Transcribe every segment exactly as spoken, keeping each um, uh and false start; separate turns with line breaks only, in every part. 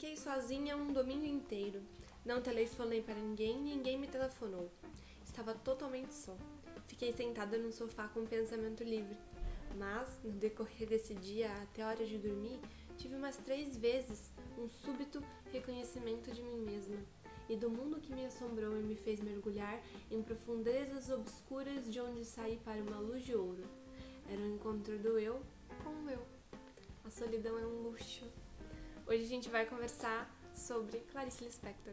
Fiquei sozinha um domingo inteiro. Não telefonei para ninguém, ninguém me telefonou. Estava totalmente só. Fiquei sentada no sofá com o pensamento livre. Mas, no decorrer desse dia, até a hora de dormir, tive umas três vezes um súbito reconhecimento de mim mesma e do mundo que me assombrou e me fez mergulhar em profundezas obscuras de onde saí para uma luz de ouro. Era o encontro do eu com o eu. A solidão é um luxo. Hoje a gente vai conversar sobre Clarice Lispector.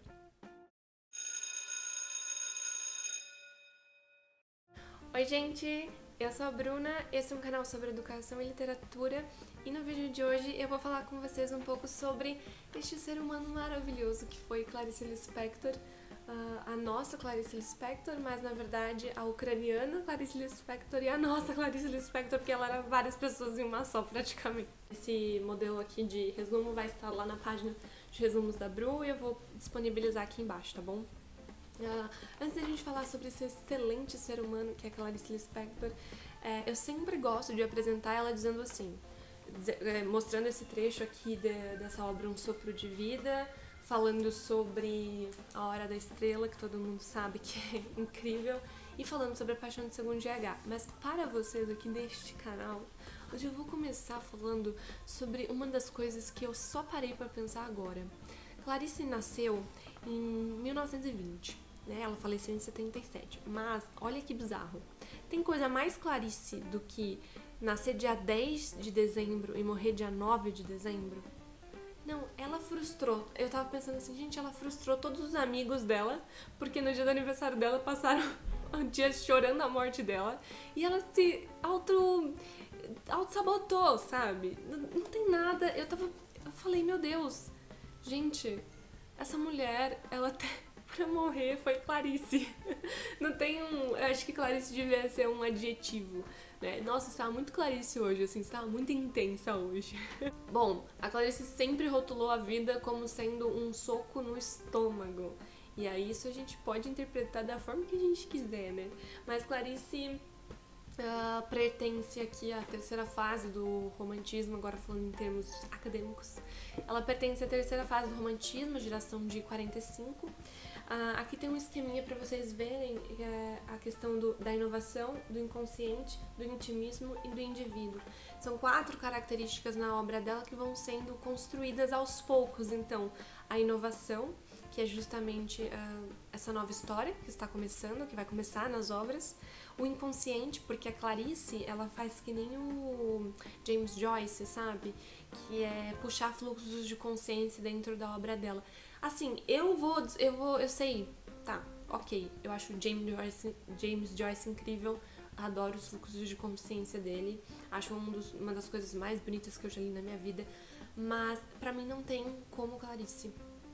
Oi gente, eu sou a Bruna, esse é um canal sobre educação e literatura e no vídeo de hoje eu vou falar com vocês um pouco sobre este ser humano maravilhoso que foi Clarice Lispector, uh, a nossa Clarice Lispector, mas na verdade a ucraniana Clarice Lispector e a nossa Clarice Lispector, porque ela era várias pessoas em uma só praticamente. Esse modelo aqui de resumo vai estar lá na página de resumos da Bru e eu vou disponibilizar aqui embaixo, tá bom? Uh, antes da gente falar sobre esse excelente ser humano que é Clarice Lispector, é, eu sempre gosto de apresentar ela dizendo assim, é, mostrando esse trecho aqui de, dessa obra Um Sopro de Vida, falando sobre A Hora da Estrela, que todo mundo sabe que é incrível, e falando sobre A Paixão de Segundo G H. Mas para vocês aqui deste canal, hoje eu vou começar falando sobre uma das coisas que eu só parei para pensar agora. Clarice nasceu em mil novecentos e vinte, né? Ela faleceu em setenta e sete, mas olha que bizarro. Tem coisa mais Clarice do que nascer dia dez de dezembro e morrer dia nove de dezembro? Não, ela frustrou. Eu tava pensando assim, gente, ela frustrou todos os amigos dela, porque no dia do aniversário dela passaram um dia chorando a morte dela, e ela se auto, auto-sabotou, sabe? Não, não tem nada, eu tava, eu falei, meu Deus, gente, essa mulher, ela até pra morrer foi Clarice. Não tem um... Eu acho que Clarice devia ser um adjetivo, né? Nossa, estava muito Clarice hoje, assim, estava muito intensa hoje. Bom, a Clarice sempre rotulou a vida como sendo um soco no estômago. E aí isso a gente pode interpretar da forma que a gente quiser, né? Mas Clarice... Uh, pertence aqui à terceira fase do romantismo, agora falando em termos acadêmicos. Ela pertence à terceira fase do romantismo, geração de quarenta e cinco. Uh, aqui tem um esqueminha para vocês verem é a questão do, da inovação, do inconsciente, do intimismo e do indivíduo. São quatro características na obra dela que vão sendo construídas aos poucos. Então, a inovação, que é justamente uh, essa nova história que está começando, que vai começar nas obras. O inconsciente, porque a Clarice, ela faz que nem o James Joyce, sabe? Que é puxar fluxos de consciência dentro da obra dela. Assim, eu vou, eu vou, eu sei, tá, ok, eu acho o James Joyce, James Joyce incrível, adoro os fluxos de consciência dele, acho um dos, uma das coisas mais bonitas que eu já li na minha vida, mas pra mim não tem como Clarice.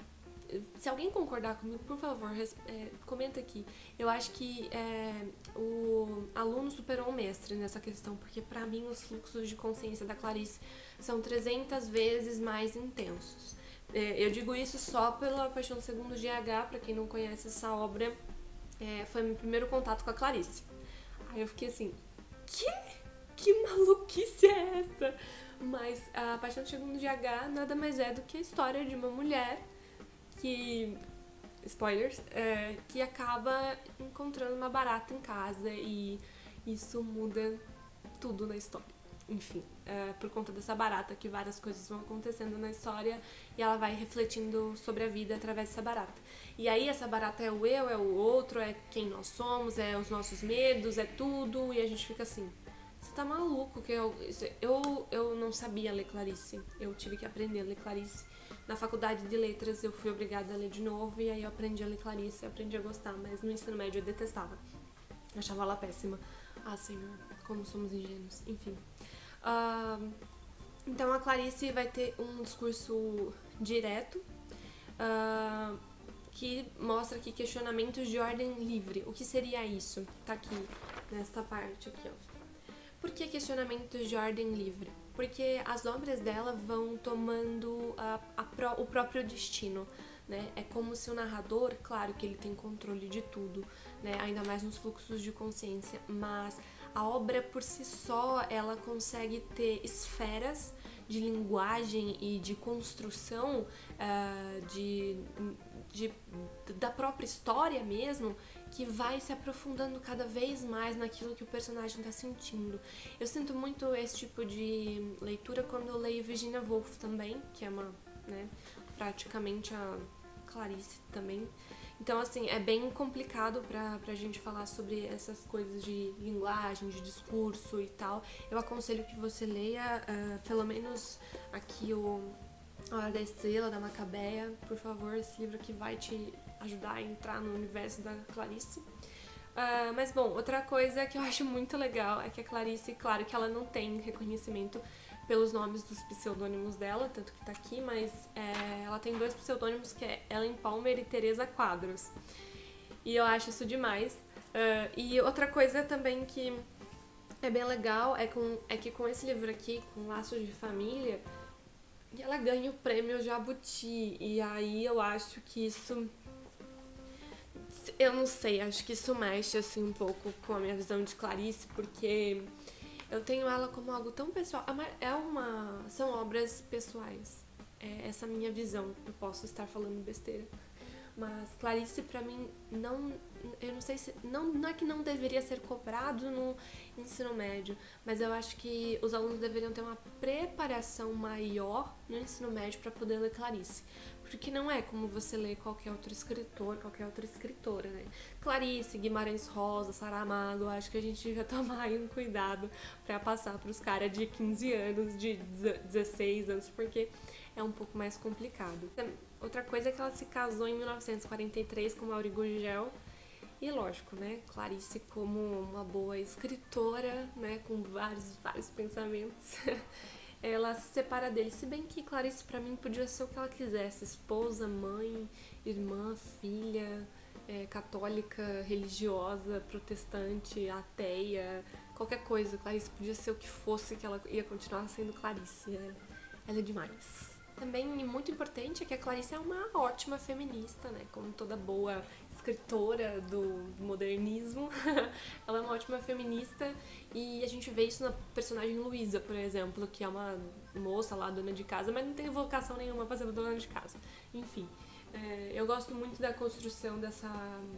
Se alguém concordar comigo, por favor, é, comenta aqui. Eu acho que é, o aluno superou o mestre nessa questão, porque pra mim os fluxos de consciência da Clarice são trezentas vezes mais intensos. É, eu digo isso só pela Paixão do Segundo G H, pra quem não conhece essa obra, é, foi meu primeiro contato com a Clarice. Aí eu fiquei assim, que? Que maluquice é essa? Mas a Paixão do Segundo G H nada mais é do que a história de uma mulher que, spoilers, é, que acaba encontrando uma barata em casa e isso muda tudo na história. Enfim, é, por conta dessa barata que várias coisas vão acontecendo na história e ela vai refletindo sobre a vida através dessa barata. E aí essa barata é o eu, é o outro, é quem nós somos, é os nossos medos, é tudo, e a gente fica assim, você tá maluco? Que eu, eu, eu não sabia ler Clarice, eu tive que aprender a ler Clarice. Na faculdade de letras eu fui obrigada a ler de novo e aí eu aprendi a ler Clarice, eu aprendi a gostar, mas no ensino médio eu detestava. Eu achava ela péssima. Ah, senhor, como somos ingênuos. Enfim. Uh, então a Clarice vai ter um discurso direto uh, que mostra aqui questionamentos de ordem livre. O que seria isso? Tá aqui, nesta parte aqui, ó. Por que questionamentos de ordem livre? Porque as obras dela vão tomando a, a pro, o próprio destino, né? É como se o narrador, claro que ele tem controle de tudo, né? Ainda mais nos fluxos de consciência, mas a obra por si só, ela consegue ter esferas de linguagem e de construção uh, de, de, da própria história mesmo, que vai se aprofundando cada vez mais naquilo que o personagem está sentindo. Eu sinto muito esse tipo de leitura quando eu leio Virginia Woolf também, que é uma, né, praticamente a Clarice também. Então, assim, é bem complicado pra, pra gente falar sobre essas coisas de linguagem, de discurso e tal. Eu aconselho que você leia, uh, pelo menos aqui o A Hora da Estrela, da Macabeia, por favor, esse livro aqui vai te ajudar a entrar no universo da Clarice. Uh, mas, bom, outra coisa que eu acho muito legal é que a Clarice, claro que ela não tem reconhecimento pelos nomes dos pseudônimos dela, tanto que tá aqui, mas é, ela tem dois pseudônimos, que é Ellen Palmer e Teresa Quadros. E eu acho isso demais. Uh, e outra coisa também que é bem legal é, com, é que com esse livro aqui, com Laços de Família, ela ganha o prêmio Jabuti. E aí eu acho que isso... Eu não sei, acho que isso mexe assim um pouco com a minha visão de Clarice, porque eu tenho ela como algo tão pessoal. É uma, são obras pessoais. É essa minha visão. Eu posso estar falando besteira. Mas Clarice, pra mim, não... Eu não sei se... Não, não é que não deveria ser cobrado no ensino médio, mas eu acho que os alunos deveriam ter uma preparação maior no ensino médio pra poder ler Clarice. Porque não é como você lê qualquer outro escritor, qualquer outra escritora, né? Clarice, Guimarães Rosa, Saramago, acho que a gente devia tomar aí um cuidado pra passar pros caras de quinze anos, de dezesseis anos, porque é um pouco mais complicado. Outra coisa é que ela se casou em mil novecentos e quarenta e três com Mauri Gurgel. E lógico, né, Clarice como uma boa escritora, né, com vários, vários pensamentos, ela se separa dele. Se bem que Clarice pra mim podia ser o que ela quisesse, esposa, mãe, irmã, filha, é, católica, religiosa, protestante, ateia, qualquer coisa. Clarice podia ser o que fosse, que ela ia continuar sendo Clarice. É, ela é demais. Também muito importante é que a Clarice é uma ótima feminista, né? Como toda boa escritora do modernismo, ela é uma ótima feminista e a gente vê isso na personagem Luísa, por exemplo, que é uma moça lá, dona de casa, mas não tem vocação nenhuma pra ser dona de casa. Enfim, é, eu gosto muito da construção dessa...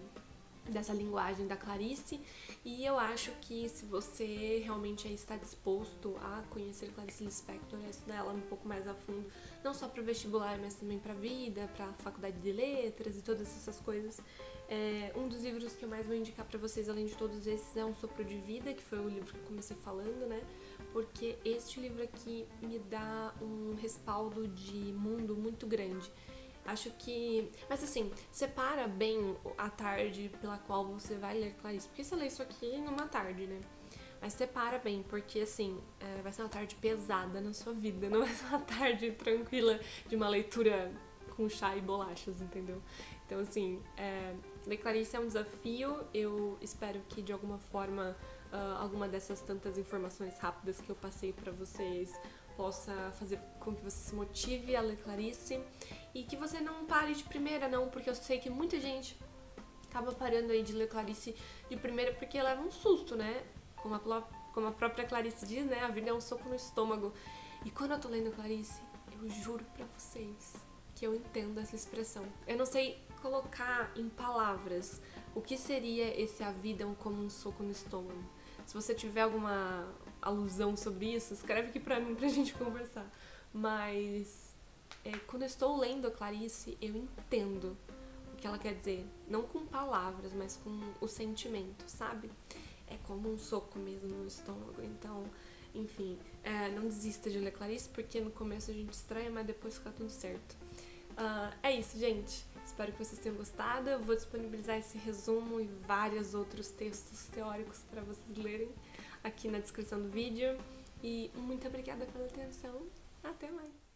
dessa linguagem da Clarice, e eu acho que se você realmente está disposto a conhecer Clarice Lispector, a estudar ela um pouco mais a fundo, não só para o vestibular, mas também para a vida, para a faculdade de letras e todas essas coisas, é, um dos livros que eu mais vou indicar para vocês, além de todos esses, é Um Sopro de Vida, que foi o livro que eu comecei falando, né? Porque este livro aqui me dá um respaldo de mundo muito grande. Acho que... Mas assim, separa bem a tarde pela qual você vai ler Clarice. Porque você lê isso aqui numa tarde, né? Mas separa bem, porque assim, é, vai ser uma tarde pesada na sua vida. Não vai ser uma tarde tranquila de uma leitura com chá e bolachas, entendeu? Então assim, é, ler Clarice é um desafio. Eu espero que de alguma forma, uh, alguma dessas tantas informações rápidas que eu passei pra vocês possa fazer com que você se motive a ler Clarice e que você não pare de primeira, não, porque eu sei que muita gente acaba parando aí de ler Clarice de primeira porque leva um susto, né? Como a, como a própria Clarice diz, né? A vida é um soco no estômago. E quando eu tô lendo Clarice, eu juro pra vocês que eu entendo essa expressão. Eu não sei colocar em palavras o que seria esse a vida como um soco no estômago. Se você tiver alguma alusão sobre isso, escreve aqui pra mim pra gente conversar. Mas é, quando eu estou lendo a Clarice, eu entendo o que ela quer dizer. Não com palavras, mas com o sentimento, sabe? É como um soco mesmo no estômago. Então, enfim, é, não desista de ler Clarice, porque no começo a gente estranha, mas depois fica tudo certo. Uh, é isso, gente. Espero que vocês tenham gostado. Eu vou disponibilizar esse resumo e vários outros textos teóricos para vocês lerem aqui na descrição do vídeo. E muito obrigada pela atenção. Até mais!